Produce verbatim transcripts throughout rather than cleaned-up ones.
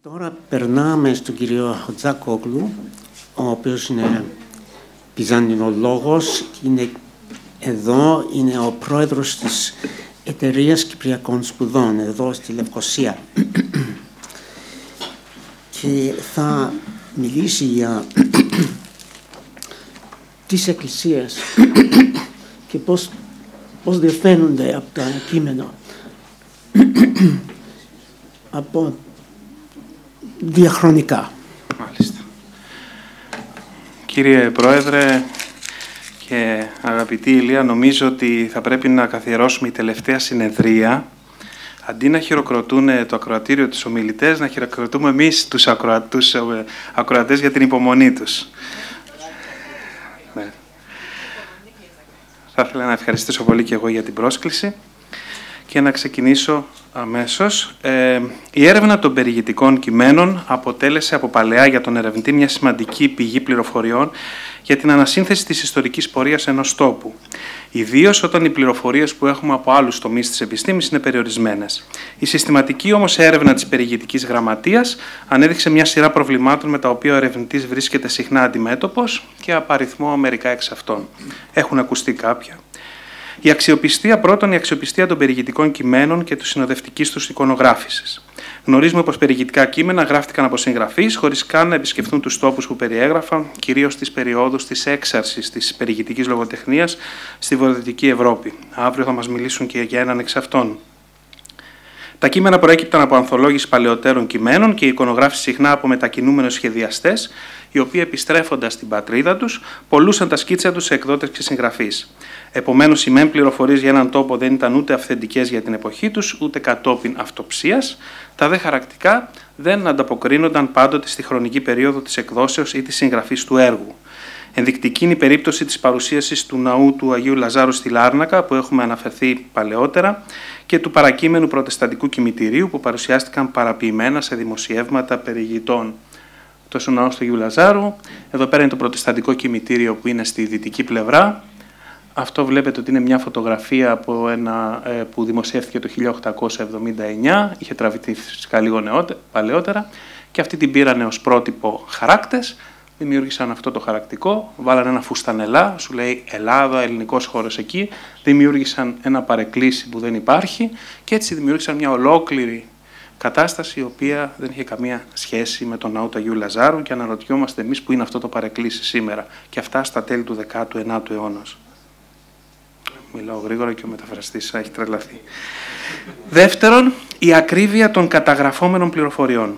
Τώρα περνάμε στον κύριο Chotzakoglou, ο οποίος είναι Βυζαντινολόγος, είναι εδώ, είναι ο πρόεδρος της Εταιρείας Κυπριακών Σπουδών, εδώ στη Λευκοσία. Και θα μιλήσει για τις εκκλησίες και πώς, πώς διαφαίνονται από τα κείμενα από διαχρονικά. Μάλιστα. Κύριε Πρόεδρε και αγαπητή Ηλία, νομίζω ότι θα πρέπει να καθιερώσουμε η τελευταία συνεδρία. Αντί να χειροκροτούν το ακροατήριο τους ομιλητές, να χειροκροτούμε εμείς τους, ακροα... τους ακροατές για την υπομονή τους. Ναι. Θα ήθελα να ευχαριστήσω πολύ και εγώ για την πρόσκληση και να ξεκινήσω αμέσως. Ε, η έρευνα των περιηγητικών κειμένων αποτέλεσε από παλαιά για τον ερευνητή μια σημαντική πηγή πληροφοριών για την ανασύνθεση της ιστορικής πορείας ενός τόπου. Ιδίως όταν οι πληροφορίες που έχουμε από άλλους τομείς της επιστήμης είναι περιορισμένες. Η συστηματική όμως έρευνα της περιηγητικής γραμματείας ανέδειξε μια σειρά προβλημάτων με τα οποία ο ερευνητής βρίσκεται συχνά αντιμέτωπος και απαριθμώ μερικά εξ αυτών. Έχουν ακουστεί κάποια. Η αξιοπιστία, πρώτον, η αξιοπιστία των περιηγητικών κειμένων και του συνοδευτικής τους εικονογράφησης. Γνωρίζουμε πως περιηγητικά κείμενα γράφτηκαν από συγγραφείς χωρίς καν να επισκεφθούν τους τόπους που περιέγραφαν, κυρίως στις περιόδους της έξαρσης της περιηγητικής λογοτεχνίας στη βορειοδυτική Ευρώπη. Αύριο θα μας μιλήσουν και για έναν εξ αυτών. Τα κείμενα προέκυπταν από ανθολόγηση παλαιότερων κειμένων και η εικονογράφηση συχνά από μετακινούμενους σχεδιαστές, οι οποίοι επιστρέφοντας στην πατρίδα τους, πολλούσαν τα σκίτσα τους σε εκδότες και συγγραφείς. Επομένως, οι μεν πληροφορίες για έναν τόπο δεν ήταν ούτε αυθεντικές για την εποχή τους, ούτε κατόπιν αυτοψίας. Τα δε χαρακτικά δεν ανταποκρίνονταν πάντοτε στη χρονική περίοδο της εκδόσεως ή της συγγραφής του έργου. Ενδεικτική είναι η περίπτωση της παρουσίασης του ναού του Αγίου Λαζάρου στη Λάρνακα, που έχουμε αναφερθεί παλαιότερα, και του παρακείμενου προτεσταντικού κημητηρίου, που παρουσιάστηκαν παραποιημένα σε δημοσιεύματα περιηγητών. Αυτό ο ναός του Αγίου Λαζάρου. Εδώ πέρα είναι το προτεσταντικό κημητήριο που είναι στη δυτική πλευρά. Αυτό βλέπετε ότι είναι μια φωτογραφία από ένα, ε, που δημοσιεύθηκε το χίλια οκτακόσια εβδομήντα εννιά, είχε τραβηθεί φυσικά λίγο νεότε, παλαιότερα, και αυτή την πήρανε ως πρότυπο χαράκτες, δημιούργησαν αυτό το χαρακτικό, βάλανε ένα φουστανελά, σου λέει Ελλάδα, ελληνικός χώρος εκεί, δημιούργησαν ένα παρεκκλήσι που δεν υπάρχει και έτσι δημιούργησαν μια ολόκληρη κατάσταση η οποία δεν είχε καμία σχέση με τον ναό του Αγίου Λαζάρου και αναρωτιόμαστε εμείς που είναι αυτό το παρεκκλήσι σήμερα και αυτά στα τέλη του δέκατου ενάτου αιώνα. Μιλάω γρήγορα και ο μεταφραστής έχει τρελαθεί. Δεύτερον, η ακρίβεια των καταγραφόμενων πληροφοριών.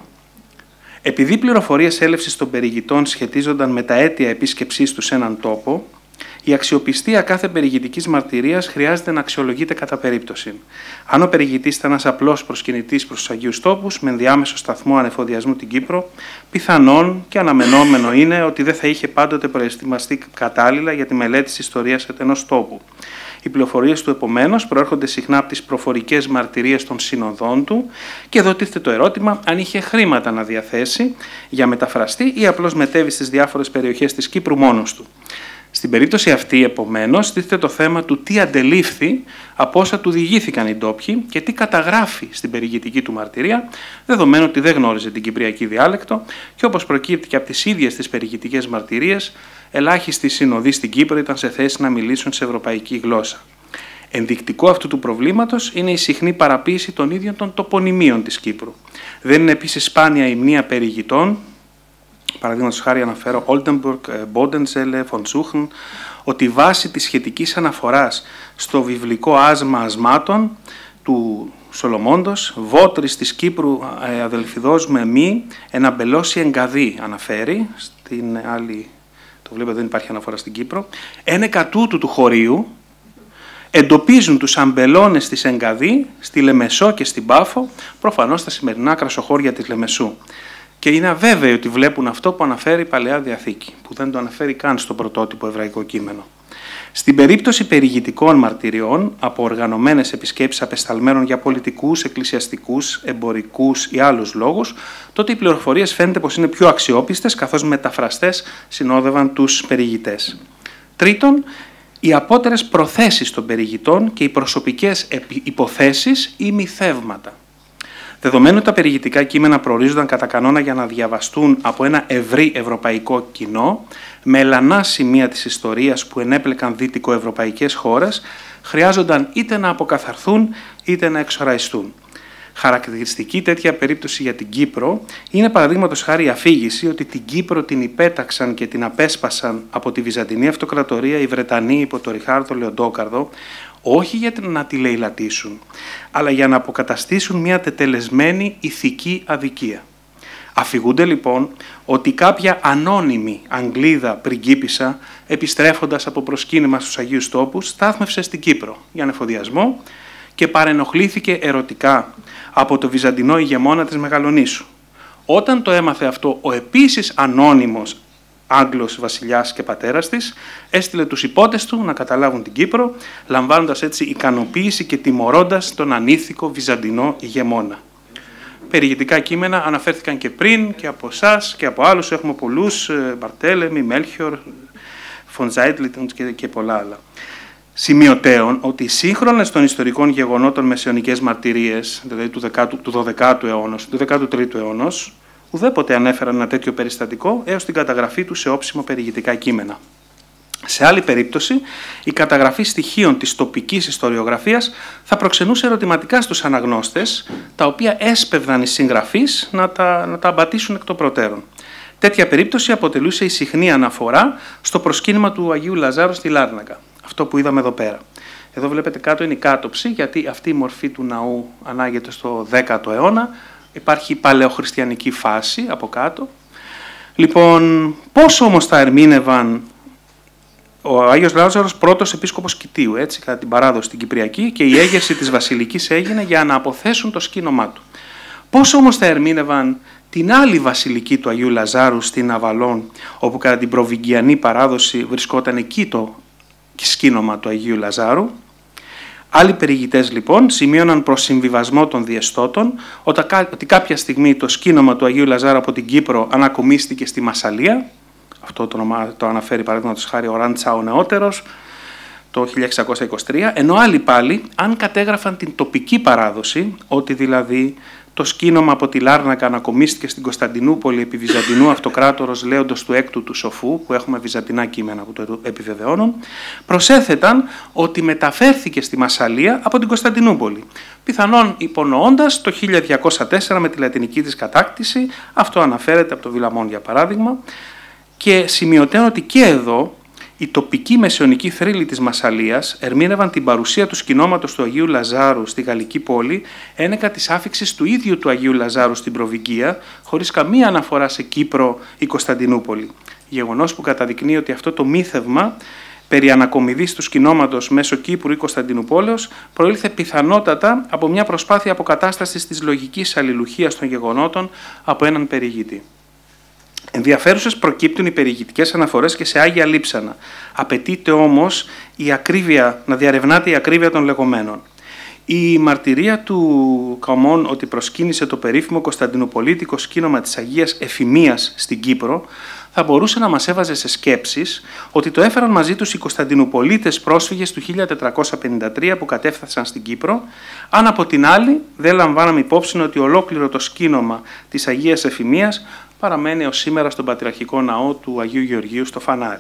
Επειδή οι πληροφορίες έλευσης των περιηγητών σχετίζονταν με τα αίτια επίσκεψής τους σε έναν τόπο, η αξιοπιστία κάθε περιηγητικής μαρτυρίας χρειάζεται να αξιολογείται κατά περίπτωση. Αν ο περιηγητής ήταν ένας απλός προσκυνητής προς τους Αγίους Τόπους, με ενδιάμεσο σταθμό ανεφοδιασμού την Κύπρο, πιθανόν και αναμενόμενο είναι ότι δεν θα είχε πάντοτε προετοιμαστεί κατάλληλα για τη μελέτη της ιστορίας ενός τόπου. Οι πληροφορίες του, επομένως, προέρχονται συχνά από τις προφορικές μαρτυρίες των συνοδών του και εδώ τίθεται το ερώτημα αν είχε χρήματα να διαθέσει για μεταφραστή ή απλώς μετέβη στις διάφορες περιοχές της Κύπρου μόνος του. Στην περίπτωση αυτή, επομένως, τίθεται το θέμα του τι αντελήφθη από όσα του διηγήθηκαν οι ντόπιοι και τι καταγράφει στην περιηγητική του μαρτυρία, δεδομένου ότι δεν γνώριζε την κυπριακή διάλεκτο και όπως προκύπτει και από τις ίδιες τις περιηγητικές μαρτυρίες, ελάχιστοι συνοδοί στην Κύπρο ήταν σε θέση να μιλήσουν σε ευρωπαϊκή γλώσσα. Ενδεικτικό αυτού του προβλήματος είναι η συχνή παραποίηση των ίδιων των τοπονυμίων της Κύπρου. Δεν είναι επίσης σπάνια η μνήα περιηγητών. Παραδείγματος χάρη αναφέρω Oldenburg, Bodenzelle, von Suchen, ότι η βάση της σχετικής αναφοράς στο βιβλικό άσμα ασμάτων του Σολομώντος, βότρης της Κύπρου αδελφιδός με μη, ένα μπελώσι εγκαδί αναφέρει, στην άλλη, το βλέπετε δεν υπάρχει αναφορά στην Κύπρο, ένα κατούτου του χωρίου, εντοπίζουν τους αμπελώνες της Εγκαδί στη Λεμεσό και στην Πάφο, προφανώς στα σημερινά κρασοχώρια της Λεμεσού. Και είναι αβέβαιο ότι βλέπουν αυτό που αναφέρει η Παλαιά Διαθήκη, που δεν το αναφέρει καν στο πρωτότυπο εβραϊκό κείμενο. Στην περίπτωση περιηγητικών μαρτυριών από οργανωμένες επισκέψεις απεσταλμένων για πολιτικούς, εκκλησιαστικούς, εμπορικούς ή άλλους λόγους, τότε οι πληροφορίες φαίνεται πως είναι πιο αξιόπιστες, καθώς μεταφραστές συνόδευαν τους περιηγητές. Τρίτον, οι απότερες προθέσεις των περιηγητών και οι προσωπικές υποθέσεις ή μυθεύματα. Δεδομένου ότι τα περιηγητικά κείμενα προορίζονταν κατά κανόνα για να διαβαστούν από ένα ευρύ ευρωπαϊκό κοινό, με ελανά σημεία της ιστορίας που ενέπλεκαν δυτικοευρωπαϊκές χώρες, χρειάζονταν είτε να αποκαθαρθούν είτε να εξοραϊστούν. Χαρακτηριστική τέτοια περίπτωση για την Κύπρο είναι παραδείγματος χάρη η αφήγηση ότι την Κύπρο την υπέταξαν και την απέσπασαν από τη Βυζαντινή Αυτοκρατορία οι Βρετανοί υπό τον Ριχάρδο Λεοντόκαρδο, όχι για να τη λαιλατίσουν, αλλά για να αποκαταστήσουν μια τετελεσμένη ηθική αδικία. Αφηγούνται λοιπόν ότι κάποια ανώνυμη Αγγλίδα πριγκίπισσα, επιστρέφοντας από προσκύνημα στους Αγίους Τόπους, στάθμευσε στην Κύπρο για ανεφοδιασμό και παρενοχλήθηκε ερωτικά από το βυζαντινό ηγεμόνα της Μεγαλονήσου. Όταν το έμαθε αυτό ο επίσης ανώνυμος Άγγλος βασιλιάς και πατέρας της, έστειλε τους υπότες του να καταλάβουν την Κύπρο, λαμβάνοντας έτσι ικανοποίηση και τιμωρώντας τον ανήθικο βυζαντινό ηγεμόνα. Περιηγητικά κείμενα αναφέρθηκαν και πριν και από εσάς και από άλλους. Έχουμε πολλούς, Μπαρτέλεμι, Μέλχιορ, Φοντζάιτλιτον και, και πολλά άλλα. Σημειωτέων ότι οι σύγχρονες των ιστορικών γεγονότων μεσαιωνικές μαρτυρίες, δηλαδή του, δεκάτου, του δωδεκάτου αιώνα, του δεκατρίτου αιώνα, ουδέποτε ανέφεραν ένα τέτοιο περιστατικό έως την καταγραφή του σε όψιμο περιηγητικά κείμενα. Σε άλλη περίπτωση, η καταγραφή στοιχείων της τοπικής ιστοριογραφίας θα προξενούσε ερωτηματικά στους αναγνώστες, τα οποία έσπευδαν οι συγγραφείς να τα, να τα αμπατήσουν εκ των προτέρων. Τέτοια περίπτωση αποτελούσε η συχνή αναφορά στο προσκύνημα του Αγίου Λαζάρου στη Λάρνακα. Αυτό που είδαμε εδώ πέρα. Εδώ βλέπετε κάτω είναι η κάτοψη, γιατί αυτή η μορφή του ναού ανάγεται στο δέκατο αιώνα. Υπάρχει παλαιοχριστιανική φάση από κάτω. Λοιπόν, πώς όμως θα ερμήνευαν ο Άγιος Λάζαρος πρώτος επίσκοπος Κητίου, έτσι, κατά την παράδοση στην Κυπριακή, και η έγερση της βασιλικής έγινε για να αποθέσουν το σκήνομά του. Πώς όμως θα ερμήνευαν την άλλη βασιλική του Αγίου Λαζάρου στην Αβαλών, όπου κατά την προβυγγιανή παράδοση βρισκόταν εκεί το σκήνομα του Αγίου Λαζάρου. Άλλοι περιηγητές λοιπόν σημείωναν προς συμβιβασμό των διεστώτων ότι κάποια στιγμή το σκήνομα του Αγίου Λαζάρου από την Κύπρο ανακομίστηκε στη Μασσαλία. Αυτό το, το αναφέρει παραδείγματος χάρη ο Ράντσα ο Νεότερος το χίλια εξακόσια είκοσι τρία, ενώ άλλοι πάλι αν κατέγραφαν την τοπική παράδοση, ότι δηλαδή το σκήνομα από τη Λάρνακα ανακομίστηκε στην Κωνσταντινούπολη επί Βυζαντινού Αυτοκράτορος Λέοντος του Έκτου του Σοφού, που έχουμε βυζαντινά κείμενα που το επιβεβαιώνουν, προσέθεταν ότι μεταφέρθηκε στη Μασσαλία από την Κωνσταντινούπολη, πιθανόν υπονοώντας το χίλια διακόσια τέσσερα με τη λατινική της κατάκτηση. Αυτό αναφέρεται από το Βιλαμόν για παράδειγμα, και σημειωτέων ότι και εδώ οι τοπικοί μεσαιωνικοί θρύλοι της Μασσαλίας ερμήνευαν την παρουσία του σκηνώματος του Αγίου Λαζάρου στη γαλλική πόλη ένεκα της άφιξης του ίδιου του Αγίου Λαζάρου στην Προβυγγία, χωρίς καμία αναφορά σε Κύπρο ή Κωνσταντινούπολη. Γεγονός που καταδεικνύει ότι αυτό το μύθευμα περί ανακομιδής του σκηνώματος μέσω Κύπρου ή Κωνσταντινουπόλεως προήλθε πιθανότατα από μια προσπάθεια αποκατάστασης της λογικής αλληλουχίας των γεγονότων από έναν περιηγητή. Ενδιαφέρουσες προκύπτουν οι περιηγητικές αναφορές και σε Άγια Λείψανα. Απαιτείται όμως η ακρίβεια, να διαρευνάται η ακρίβεια των λεγόμενων. Η μαρτυρία του Καμών ότι προσκύνησε το περίφημο κωνσταντινουπολίτικο σκήνομα της Αγίας Εφημίας στην Κύπρο θα μπορούσε να μας έβαζε σε σκέψεις ότι το έφεραν μαζί τους οι Κωνσταντινουπολίτες πρόσφυγες του χίλια τετρακόσια πενήντα τρία που κατέφθασαν στην Κύπρο, αν από την άλλη δεν λαμβάναμε υπόψη ότι ολόκληρο το σκήνομα της Αγίας Εφημίας παραμένει ως σήμερα στον Πατριαρχικό Ναό του Αγίου Γεωργίου στο Φανάρι.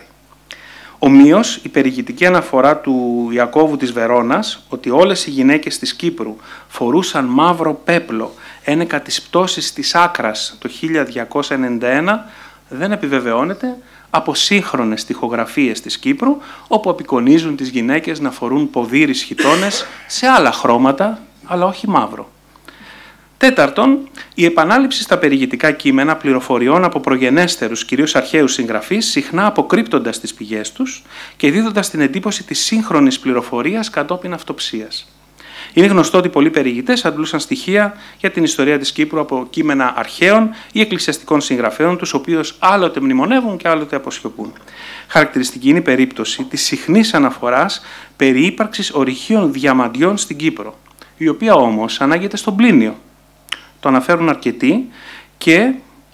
Ομοίως, η περιηγητική αναφορά του Ιακώβου της Βερώνας ότι όλες οι γυναίκες της Κύπρου φορούσαν μαύρο πέπλο ένεκα της πτώσης της Άκρας το χίλια διακόσια ενενήντα ένα δεν επιβεβαιώνεται από σύγχρονες τοιχογραφίες της Κύπρου, όπου απεικονίζουν τις γυναίκες να φορούν ποδήρις χιτώνες σε άλλα χρώματα, αλλά όχι μαύρο. Τέταρτον, η επανάληψη στα περιηγητικά κείμενα πληροφοριών από προγενέστερους, κυρίως αρχαίους συγγραφείς, συχνά αποκρύπτοντας τις πηγές τους και δίδοντας την εντύπωση της σύγχρονης πληροφορίας κατόπιν αυτοψίας. Είναι γνωστό ότι πολλοί περιηγητές αντλούσαν στοιχεία για την ιστορία της Κύπρου από κείμενα αρχαίων ή εκκλησιαστικών συγγραφέων, τους οποίους άλλοτε μνημονεύουν και άλλοτε αποσιωπούν. Χαρακτηριστική είναι η περίπτωση της συχνής αναφοράς περί ύπαρξης ορυχείων διαμαντιών στην Κύπρο, η οποία όμως ανάγεται στον Πλίνιο. Το αναφέρουν αρκετοί και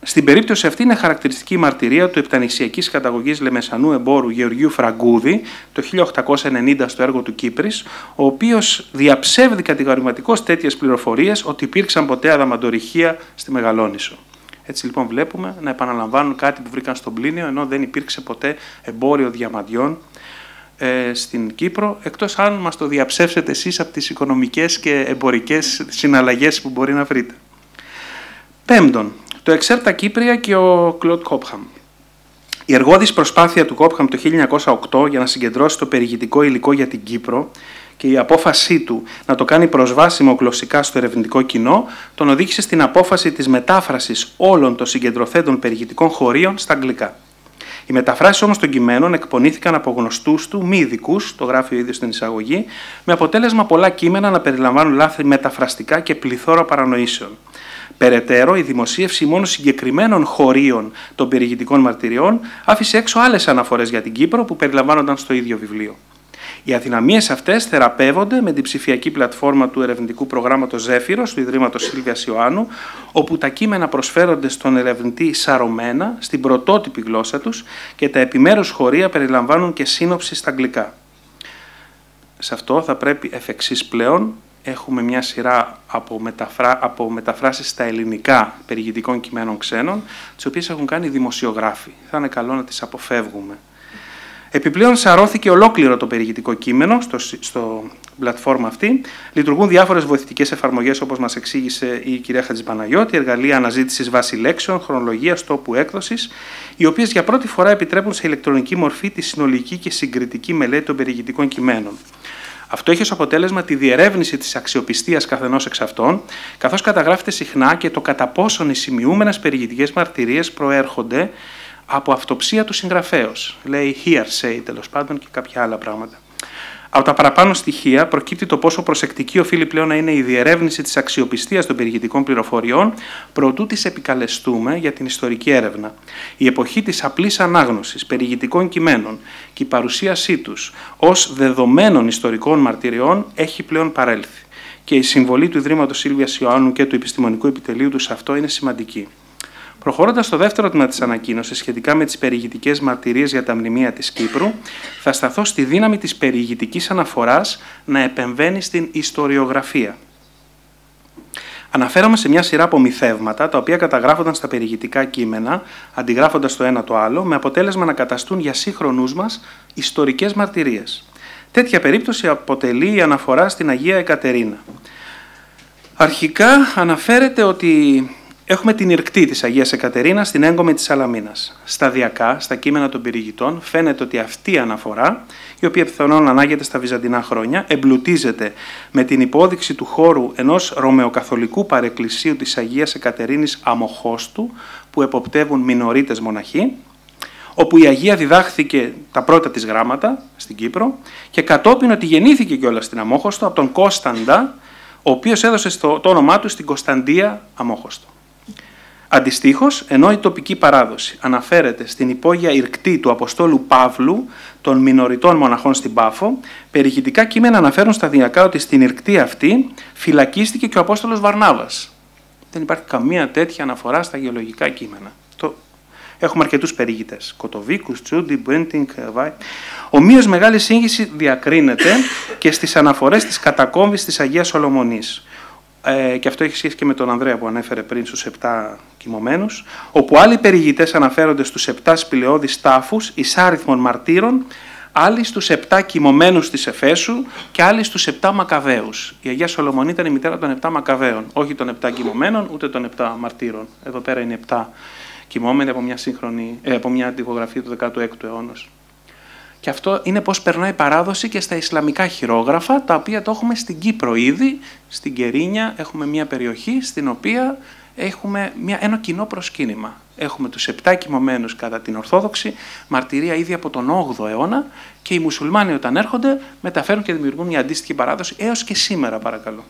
Στην περίπτωση αυτή είναι χαρακτηριστική η μαρτυρία του επτανησιακής καταγωγής Λεμεσανού εμπόρου Γεωργίου Φραγκούδη το χίλια οκτακόσια ενενήντα στο έργο του Κύπρης, ο οποίος διαψεύδει κατηγορηματικώς τέτοιες πληροφορίες ότι υπήρξαν ποτέ αδαμαντορυχεία στη Μεγαλόνησο. Έτσι λοιπόν βλέπουμε να επαναλαμβάνουν κάτι που βρήκαν στον Πλίνιο, ενώ δεν υπήρξε ποτέ εμπόριο διαμαντιών ε, στην Κύπρο, εκτός αν μας το διαψεύσετε εσείς από τις οικονομικές και εμπορικές συναλλαγές που μπορεί να βρείτε. Πέμπτον, το Εξέρτα Κύπρια και ο Κλοντ Κόπχαμ. Η εργώδης προσπάθεια του Κόπχαμ το χίλια εννιακόσια οκτώ για να συγκεντρώσει το περιηγητικό υλικό για την Κύπρο και η απόφασή του να το κάνει προσβάσιμο γλωσσικά στο ερευνητικό κοινό τον οδήγησε στην απόφαση της μετάφρασης όλων των συγκεντρωθέντων περιηγητικών χωρίων στα αγγλικά. Οι μεταφράσεις όμως των κειμένων εκπονήθηκαν από γνωστούς του μη ειδικούς, το γράφει ο ίδιος στην εισαγωγή, με αποτέλεσμα πολλά κείμενα να περιλαμβάνουν λάθη μεταφραστικά και πληθώρα παρανοήσεων. Περαιτέρω, η δημοσίευση μόνο συγκεκριμένων χωρίων των περιηγητικών μαρτυριών άφησε έξω άλλες αναφορές για την Κύπρο που περιλαμβάνονταν στο ίδιο βιβλίο. Οι αδυναμίες αυτές θεραπεύονται με την ψηφιακή πλατφόρμα του ερευνητικού προγράμματος Ζέφυρος του Ιδρύματος Σίλβιας Ιωάννου, όπου τα κείμενα προσφέρονται στον ερευνητή σαρωμένα στην πρωτότυπη γλώσσα τους και τα επιμέρους χωρία περιλαμβάνουν και σύνοψη στα αγγλικά. Σε αυτό θα πρέπει εφ' εξής πλέον έχουμε μια σειρά από, μεταφρά, από μεταφράσεις στα ελληνικά περιηγητικών κειμένων ξένων, τις οποίες έχουν κάνει δημοσιογράφοι. Θα είναι καλό να τις αποφεύγουμε. Επιπλέον, σαρώθηκε ολόκληρο το περιηγητικό κείμενο στο, στο πλατφόρμα αυτή. Λειτουργούν διάφορες βοηθητικές εφαρμογές, όπως μας εξήγησε η κυρία Χατζηπαναγιώτη, εργαλεία αναζήτησης βάση λέξεων, χρονολογίας, τόπου έκδοσης, οι οποίες για πρώτη φορά επιτρέπουν σε ηλεκτρονική μορφή τη συνολική και συγκριτική μελέτη των περιηγητικών κειμένων. Αυτό έχει ως αποτέλεσμα τη διερεύνηση της αξιοπιστίας καθενός εξ αυτών, καθώς καταγράφεται συχνά και το κατά πόσον οι σημειούμενες περιηγητικές μαρτυρίες προέρχονται από αυτοψία του συγγραφέως. Λέει hearsay, τέλος πάντων, και κάποια άλλα πράγματα. Από τα παραπάνω στοιχεία προκύπτει το πόσο προσεκτική οφείλει πλέον να είναι η διερεύνηση της αξιοπιστίας των περιηγητικών πληροφοριών, προτού τις επικαλεστούμε για την ιστορική έρευνα. Η εποχή της απλής ανάγνωσης περιηγητικών κειμένων και η παρουσίασή τους ως δεδομένων ιστορικών μαρτυριών έχει πλέον παρέλθει. Και η συμβολή του Ιδρύματος Σίλβιας Ιωάννου και του επιστημονικού επιτελείου του σε αυτό είναι σημαντική. Προχωρώντας στο δεύτερο τμήμα της ανακοίνωσης σχετικά με τις περιηγητικές μαρτυρίες για τα μνημεία της Κύπρου, θα σταθώ στη δύναμη της περιηγητικής αναφοράς να επεμβαίνει στην ιστοριογραφία. Αναφέρομαι σε μια σειρά από μυθεύματα, τα οποία καταγράφονταν στα περιηγητικά κείμενα, αντιγράφοντας το ένα το άλλο, με αποτέλεσμα να καταστούν για σύγχρονούς μας ιστορικές μαρτυρίες. Τέτοια περίπτωση αποτελεί η αναφορά στην Αγία Εκατερίνα. Αρχικά αναφέρεται ότι έχουμε την ηρκτή της Αγίας Εκατερίνας στην έγκομη της Σαλαμίνας. Σταδιακά, στα κείμενα των περιηγητών, φαίνεται ότι αυτή η αναφορά, η οποία πιθανόν ανάγεται στα βυζαντινά χρόνια, εμπλουτίζεται με την υπόδειξη του χώρου ενός ρωμαιοκαθολικού παρεκκλησίου της Αγίας Εκατερίνης Αμοχώστου, που εποπτεύουν μινωρίτες μοναχοί, όπου η Αγία διδάχθηκε τα πρώτα της γράμματα στην Κύπρο και κατόπιν ότι γεννήθηκε κιόλας στην Αμόχωστο από τον Κώσταντα, ο οποίος έδωσε στο, το όνομά του στην Κωνσταντία Αμόχωστο. Αντιστοίχως, ενώ η τοπική παράδοση αναφέρεται στην υπόγεια ηρκτή του Αποστόλου Παύλου των μινωριτών μοναχών στην Πάφο, περιηγητικά κείμενα αναφέρουν σταδιακά ότι στην ηρκτή αυτή φυλακίστηκε και ο Απόστολος Βαρνάβας. Δεν υπάρχει καμία τέτοια αναφορά στα γεωλογικά κείμενα. Το... Έχουμε αρκετούς περιηγητές. Κοτοβίκους, Τσούντι, Μπουέντινγκ, Βάι. Ομοίως μεγάλη σύγχυση διακρίνεται και στις αναφορές της κατακόμβης της Αγίας Σολομονής. Ε, και αυτό έχει σχέση και με τον Ανδρέα που ανέφερε πριν στους επτά κοιμωμένους, όπου άλλοι περιηγητές αναφέρονται στους επτά σπηλαιώδεις τάφους εισάριθμων μαρτύρων, άλλοι στους επτά κοιμωμένους της Εφέσου και άλλοι στους επτά Μακαβαίους. Η Αγία Σολομονή ήταν η μητέρα των επτά Μακαβαίων, όχι των επτά κοιμωμένων, ούτε των επτά μαρτύρων. Εδώ πέρα είναι επτά κοιμόμενοι από μια, σύγχρονη, ε, από μια τυπογραφία του δεκάτου έκτου αιώνα. Και αυτό είναι πώς περνάει η παράδοση και στα Ισλαμικά χειρόγραφα, τα οποία το έχουμε στην Κύπρο ήδη. Στην Κερίνια έχουμε μια περιοχή στην οποία έχουμε μια, ένα κοινό προσκύνημα. Έχουμε τους επτά κοιμωμένους κατά την Ορθόδοξη, μαρτυρία ήδη από τον όγδοο αιώνα, και οι μουσουλμάνοι όταν έρχονται μεταφέρουν και δημιουργούν μια αντίστοιχη παράδοση έως και σήμερα, παρακαλώ.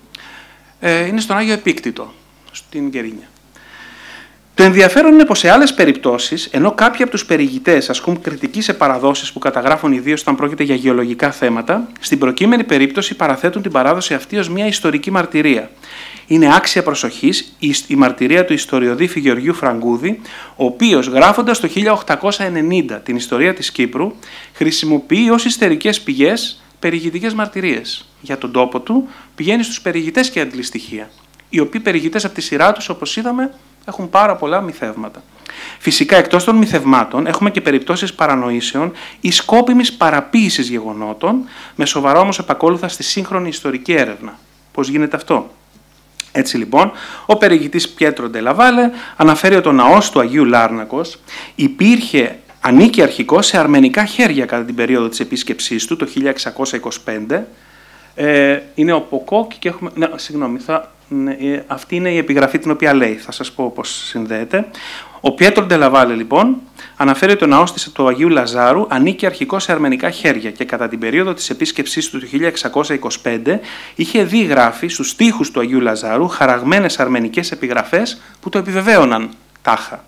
Ε, είναι στον Άγιο Επίκτητο, στην Κερίνια. Το ενδιαφέρον είναι πως σε άλλες περιπτώσεις, ενώ κάποιοι από τους περιηγητές ασκούν κριτική σε παραδόσεις που καταγράφουν ιδίως όταν πρόκειται για γεωλογικά θέματα, στην προκείμενη περίπτωση παραθέτουν την παράδοση αυτή ως μια ιστορική μαρτυρία. Είναι άξια προσοχής η μαρτυρία του ιστοριοδίφη Γεωργίου Φραγκούδη, ο οποίος, γράφοντας το χίλια οκτακόσια ενενήντα την ιστορία της Κύπρου, χρησιμοποιεί ως ιστερικές πηγές περιηγητικές μαρτυρίες. Για τον τόπο του πηγαίνει στους περιηγητές και αντλεί στοιχεία, οι οποίοι περιηγητές από τη σειρά τους, όπως είδαμε, έχουν πάρα πολλά μυθεύματα. Φυσικά, εκτός των μυθευμάτων, έχουμε και περιπτώσεις παρανοήσεων ή σκόπιμης παραποίησης γεγονότων, με σοβαρό όμως επακόλουθα στη σύγχρονη ιστορική έρευνα. Πώς γίνεται αυτό? Έτσι λοιπόν, ο περιηγητής Πιέτρο Ντελαβάλε αναφέρει ότι ο ναός του Αγίου Λάρνακος υπήρχε, ανήκει αρχικώς σε αρμενικά χέρια κατά την περίοδο της επίσκεψής του, το χίλια εξακόσια είκοσι πέντε. Ε, είναι ο Ποκόκ και έχουμε... Ναι, συγγνώμη, θα... ναι, αυτή είναι η επιγραφή την οποία λέει, θα σας πω πώς συνδέεται. Ο Πιέτρο Ντελαβάλε λοιπόν αναφέρει ότι ο ναός του Αγίου Λαζάρου ανήκει αρχικώς σε αρμενικά χέρια και κατά την περίοδο της επίσκεψής του το χίλια εξακόσια είκοσι πέντε είχε δει, γράφει, στους τοίχους του Αγίου Λαζάρου χαραγμένες αρμενικές επιγραφές που το επιβεβαίωναν τάχα.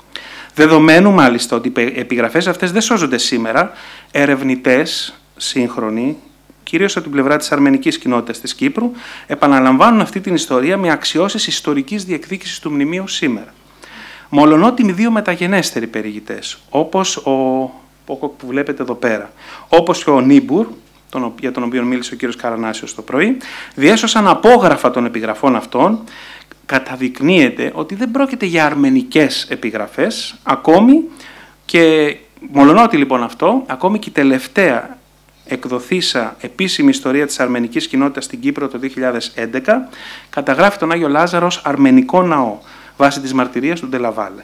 Δεδομένου μάλιστα ότι οι επιγραφές αυτές δεν σώζονται σήμερα, ερευνητές σύγχρονοι, κυρίως από την πλευρά της αρμενικής κοινότητας της Κύπρου, επαναλαμβάνουν αυτή την ιστορία με αξιώσεις ιστορικής διεκδίκησης του μνημείου σήμερα. Μολονότι δύο μεταγενέστεροι περιηγητές, όπως ο Πόκοκ που βλέπετε εδώ πέρα, όπως και ο Νίμπουρ, τον, για τον οποίο μίλησε ο κύριος Καρανάσιος το πρωί, διέσωσαν απόγραφα των επιγραφών αυτών, καταδεικνύεται ότι δεν πρόκειται για αρμενικές επιγραφές, ακόμη και, μολονότι λοιπόν αυτό, ακόμη και η τελευταία εκδοθήσα επίσημη ιστορία της αρμενικής κοινότητας στην Κύπρο το δύο χιλιάδες έντεκα, καταγράφει τον Άγιο Λάζαρο ως αρμενικό ναό, βάσει της μαρτυρίας του Ντελαβάλε.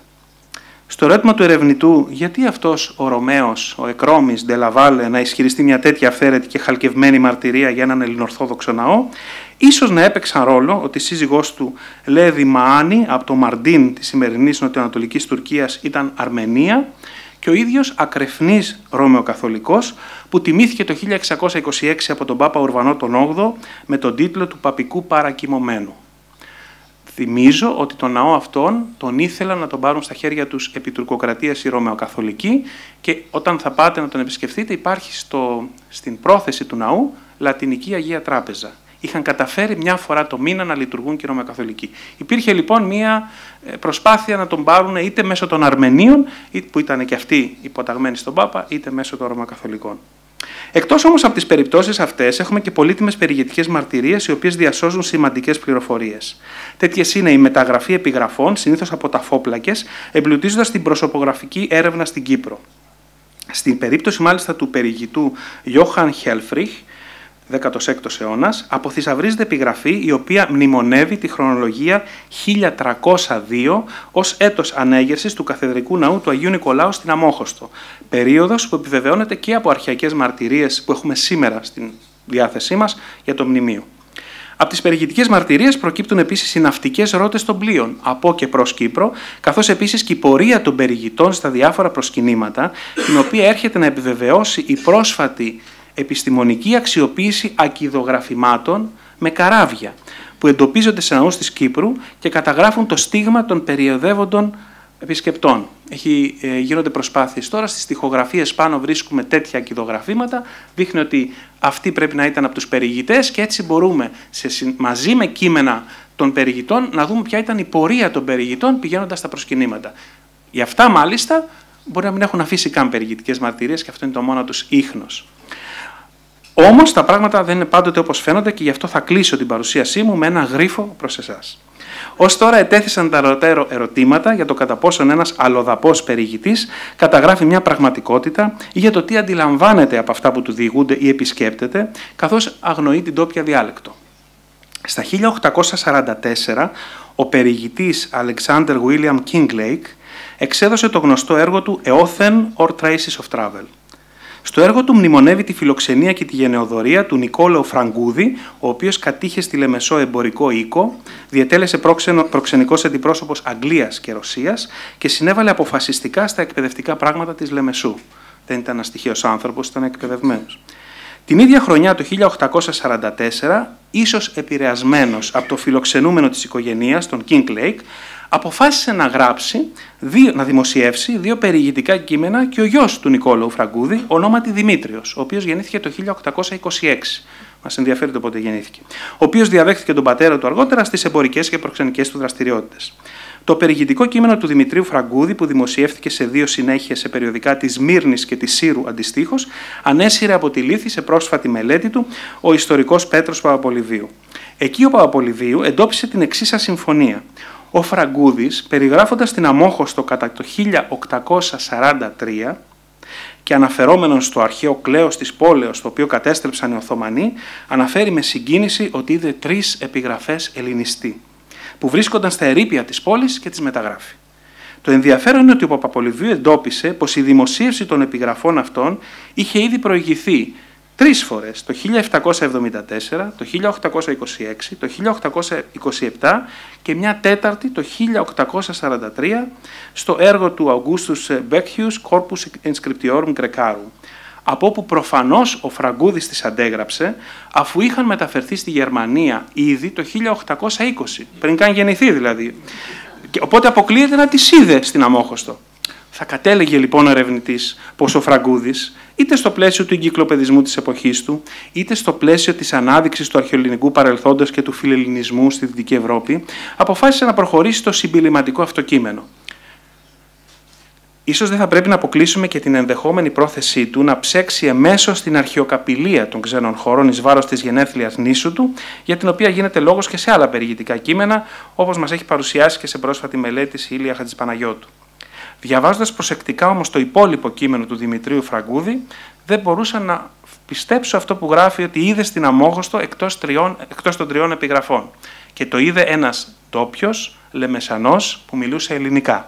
Στο ερώτημα του ερευνητού, γιατί αυτός ο Ρωμαίος, ο εκρόμης Ντελαβάλε, να ισχυριστεί μια τέτοια αυθαίρετη και χαλκευμένη μαρτυρία για έναν ελληνορθόδοξο ναό, ίσως να έπαιξαν ρόλο ότι η σύζυγός του Λέδη Μαάνη από το Μαρντίν της σημερινής νοτιοανατολικής Τουρκίας ήταν Αρμενία και ο ίδιος ακρεφνής Ρωμαιοκαθολικός που τιμήθηκε το χίλια εξακόσια είκοσι έξι από τον Πάπα Ουρβανό τον όγδοο με τον τίτλο του Παπικού Παρακυμωμένου. Θυμίζω ότι τον ναό αυτόν τον ήθελαν να τον πάρουν στα χέρια τους επί τουρκοκρατίας οι Ρωμαιοκαθολικοί και όταν θα πάτε να τον επισκεφτείτε υπάρχει στο, στην πρόθεση του ναού λατινική Αγία Τράπεζα. Είχαν καταφέρει μια φορά το μήνα να λειτουργούν και οι Ρωμαιοκαθολικοί. Υπήρχε λοιπόν μια προσπάθεια να τον πάρουν είτε μέσω των Αρμενίων, που ήταν και αυτοί υποταγμένοι στον Πάπα, είτε μέσω των Ρωμαιοκαθολικών. Εκτός όμως από τις περιπτώσεις αυτές, έχουμε και πολύτιμες περιηγητικές μαρτυρίες, οι οποίες διασώζουν σημαντικές πληροφορίες. Τέτοιες είναι η μεταγραφή επιγραφών, συνήθως από ταφόπλακες, εμπλουτίζοντας την προσωπογραφική έρευνα στην Κύπρο. Στην περίπτωση μάλιστα του περιηγητού Johann Helfrich, δέκατος έκτος αιώνας, αποθυσαυρίζεται επιγραφή η οποία μνημονεύει τη χρονολογία χίλια τριακόσια δύο ως έτος ανέγερσης του καθεδρικού ναού του Αγίου Νικολάου στην Αμόχωστο, περίοδος που επιβεβαιώνεται και από αρχαιακές μαρτυρίες που έχουμε σήμερα στην διάθεσή μας για το μνημείο. Από τις περιηγητικές μαρτυρίες προκύπτουν επίσης οι ναυτικές ρότες των πλοίων από και προς Κύπρο, καθώς επίσης και η πορεία των περιηγητών στα διάφορα προσκυνήματα, την οποία έρχεται να επιβεβαιώσει η πρόσφατη επιστημονική αξιοποίηση ακηδογραφημάτων με καράβια, που εντοπίζονται σε ναούς της Κύπρου και καταγράφουν το στίγμα των περιοδεύοντων επισκεπτών. Έχει, ε, γίνονται προσπάθειες τώρα, στις τοιχογραφίες πάνω βρίσκουμε τέτοια ακηδογραφήματα, δείχνει ότι αυτοί πρέπει να ήταν από τους περιηγητές και έτσι μπορούμε σε, μαζί με κείμενα των περιηγητών να δούμε ποια ήταν η πορεία των περιηγητών πηγαίνοντας στα προσκυνήματα. Για αυτά μάλιστα μπορεί να μην έχουν αφήσει καν περιηγητικές μαρτυρίες και αυτό είναι το μόνο τους ίχνος. Όμως τα πράγματα δεν είναι πάντοτε όπως φαίνονται και γι' αυτό θα κλείσω την παρουσίασή μου με ένα γρίφο προς εσάς. Ως τώρα ετέθησαν τα ερωτέρω ερωτήματα για το κατά πόσον ένας αλλοδαπός περιηγητής καταγράφει μια πραγματικότητα ή για το τι αντιλαμβάνεται από αυτά που του διηγούνται ή επισκέπτεται, καθώς αγνοεί την τόπια διάλεκτο. Στα χίλια οκτακόσια σαράντα τέσσερα, ο περιηγητής Alexander William Kinglake εξέδωσε το γνωστό έργο του «A Oath or Traces of Travel». Στο έργο του μνημονεύει τη φιλοξενία και τη γενεοδορία του Νικόλαου Φραγκούδη, ο οποίος κατήχε στη Λεμεσό εμπορικό οίκο, διετέλεσε πρόξενο, προξενικός αντιπρόσωπος Αγγλίας και Ρωσίας και συνέβαλε αποφασιστικά στα εκπαιδευτικά πράγματα της Λεμεσού. Δεν ήταν ένας τυχαίος άνθρωπος, ήταν εκπαιδευμένος. Την ίδια χρονιά, το χίλια οκτακόσια σαράντα τέσσερα, ίσως επηρεασμένος από το φιλοξενούμενο της οικογένειας, τον Kinglake, αποφάσισε να γράψει, δύο, να δημοσιεύσει δύο περιηγητικά κείμενα και ο γιος του Νικόλαου Φραγκούδη, ονόματι Δημήτριος, ο οποίος γεννήθηκε το χίλια οκτακόσια είκοσι έξι. Μας ενδιαφέρει το πότε γεννήθηκε. Ο οποίος διαδέχθηκε τον πατέρα του αργότερα στις εμπορικές και προξενικές του δραστηριότητες. Το περιηγητικό κείμενο του Δημητρίου Φραγκούδη, που δημοσιεύτηκε σε δύο συνέχειες σε περιοδικά της Μύρνης και της Σύρου αντιστοίχως, ανέσυρε από τη Λύθη σε πρόσφατη μελέτη του ο ιστορικός Πέτρος Παπαπολιδίου. Εκεί ο Παπαπολιδίου εντόπισε την εξής ασυμφωνία. Ο Φραγκούδης, περιγράφοντας την Αμόχωστο κατά το χίλια οκτακόσια σαράντα τρία και αναφερόμενος στο αρχαίο κλέος της πόλεως, το οποίο κατέστρεψαν οι Οθωμανοί, αναφέρει με συγκίνηση ότι είδε τρεις επιγραφές ελληνιστή, που βρίσκονταν στα ερείπια της πόλης και τις μεταγράφει. Το ενδιαφέρον είναι ότι ο Παπαπολιδίου εντόπισε πως η δημοσίευση των επιγραφών αυτών είχε ήδη προηγηθεί τρεις φορές, το χίλια επτακόσια εβδομήντα τέσσερα, το χίλια οκτακόσια είκοσι έξι, το χίλια οκτακόσια είκοσι επτά και μια τέταρτη το χίλια οκτακόσια σαράντα τρία στο έργο του Augustus Becchius Corpus Inscriptiorum Grecarum, από όπου προφανώς ο Φραγκούδης τις αντέγραψε, αφού είχαν μεταφερθεί στη Γερμανία ήδη το χίλια οκτακόσια είκοσι, πριν καν γεννηθεί δηλαδή. Και οπότε αποκλείεται να τις είδε στην Αμόχωστο. Θα κατέλεγε λοιπόν ο ερευνητής πως ο Φραγκούδης, είτε στο πλαίσιο του εγκυκλοπαιδισμού της εποχής του, είτε στο πλαίσιο της ανάδειξης του αρχαιοελληνικού παρελθόντος και του φιλελληνισμού στη Δυτική Ευρώπη, αποφάσισε να προχωρήσει στο συμπιληματικό αυτό κείμενο. Ίσως δεν θα πρέπει να αποκλείσουμε και την ενδεχόμενη πρόθεσή του να ψέξει εμέσως την αρχαιοκαπηλεία των ξένων χωρών εις βάρος της γενέθλιας νήσου του, για την οποία γίνεται λόγος και σε άλλα περιηγητικά κείμενα, όπως μας έχει παρουσιάσει και σε πρόσφατη μελέτη η Ήλια Χατζηπαναγιώτου. Διαβάζοντας προσεκτικά όμως το υπόλοιπο κείμενο του Δημητρίου Φραγκούδη, δεν μπορούσα να πιστέψω αυτό που γράφει ότι είδε στην Αμόχωστο εκτός, τριών, εκτός των τριών επιγραφών. Και το είδε ένας ντόπιος, Λεμεσανός, που μιλούσε ελληνικά.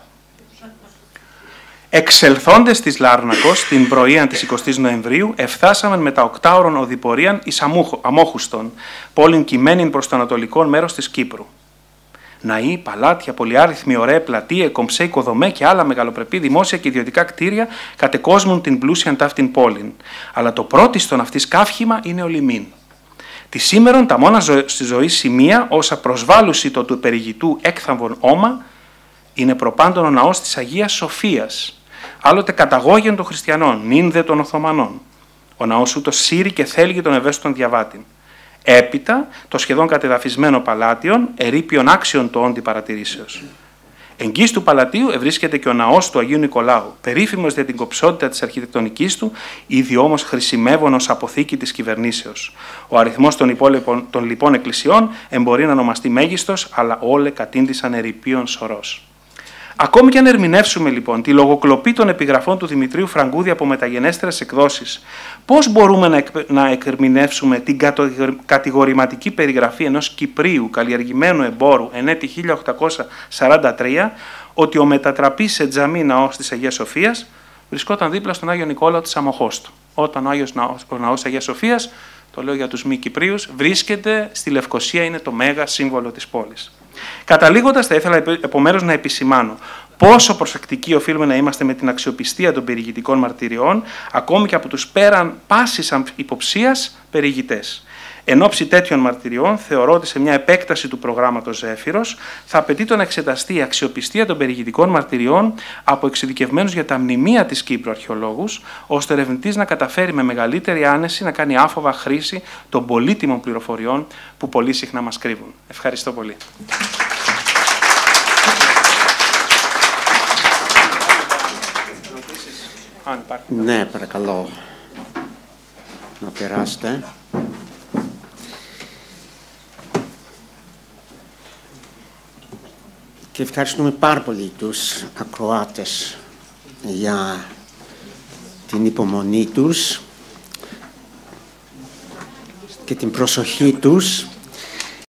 Εξελθόντες της Λάρνακος την πρωία της εικοστής Νοεμβρίου, εφθάσαμε με τα οκτάωρον οδηπορίαν εις Αμόχουστον, πόλην κειμένην προς το ανατολικό μέρος της Κύπρου. Ναοί, παλάτια, πολυάριθμοι, ωραίοι πλατείε, κομψέ οικοδομέ και άλλα μεγαλοπρεπή δημόσια και ιδιωτικά κτίρια κατεκόσμουν την πλούσιαν ταύτην πόλην. Αλλά το πρώτιστον αυτής καύχημα είναι ο λιμήν. Τη σήμερον τα μόνα ζω... στη ζωή σημεία, όσα προσβάλλουσι το του περιηγητού έκθαμβον όμα, είναι προπάντων ο ναός της Αγίας Σοφίας, άλλοτε καταγόγεν των χριστιανών, νυν δε των Οθωμανών. Ο ναός ούτως σύρει και θέλγει τον ευαίσθητον διαβάτην. Έπειτα, το σχεδόν κατεδαφισμένο παλάτιον, ερείπιον άξιον το όντι παρατηρήσεως. Εγγύς του παλατίου ευρίσκεται και ο ναός του Αγίου Νικολάου, περίφημος για την κοψότητα της αρχιτεκτονικής του, ήδη όμως χρησιμεύων ως αποθήκη της κυβερνήσεως. Ο αριθμός των, υπόλοιπων, των λοιπών εκκλησιών εμπορεί να ονομαστεί μέγιστος, αλλά όλε κατήντησαν ερειπίων σωρός. Ακόμη και αν ερμηνεύσουμε λοιπόν τη λογοκλοπή των επιγραφών του Δημητρίου Φραγκούδη από μεταγενέστερες εκδόσεις, πώς μπορούμε να, εκ, να ερμηνεύσουμε την κατηγορηματική περιγραφή ενός Κυπρίου καλλιεργημένου εμπόρου εν έτη χίλια οκτακόσια σαράντα τρία, ότι ο μετατραπής σε τζαμί ναός της Αγίας Σοφίας βρισκόταν δίπλα στον Άγιο Νικόλαο της Αμοχώστου. Όταν ο Άγιος ναός, ο ναός Αγίας Σοφίας, το λέω για τους μη Κυπρίους, βρίσκεται στη Λευκοσία, είναι το μέγα σύμβολο της πόλης. Καταλήγοντας, θα ήθελα επομένως να επισημάνω πόσο προσεκτικοί οφείλουμε να είμαστε με την αξιοπιστία των περιηγητικών μαρτυριών, ακόμη και από τους πέραν πάσης υποψίας περιηγητές. Εν ώψη τέτοιων μαρτυριών, θεωρώ ότι σε μια επέκταση του προγράμματος Ζέφυρος θα απαιτείται να εξεταστεί η αξιοπιστία των περιηγητικών μαρτυριών από εξειδικευμένους για τα μνημεία της Κύπρου αρχαιολόγους, ώστε ο ερευνητής να καταφέρει με μεγαλύτερη άνεση να κάνει άφοβα χρήση των πολύτιμων πληροφοριών που πολύ συχνά μας κρύβουν. Ευχαριστώ πολύ. Ναι, παρακαλώ να περάσετε. Και ευχαριστούμε πάρα πολύ τους ακροάτες για την υπομονή τους και την προσοχή τους.